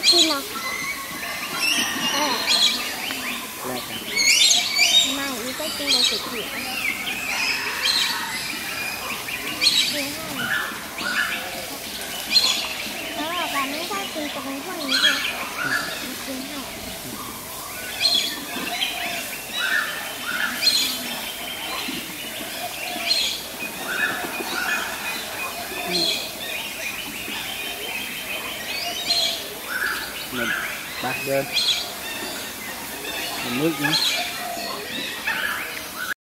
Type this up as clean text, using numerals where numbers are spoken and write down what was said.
กินเนาะแรกกันไม่อีก็กินเลยสุดที่แล้วแบบนี้ถ้ากินจะเป็นพวกนี้เลยกินให้ mình bạc đơn mình nước nữa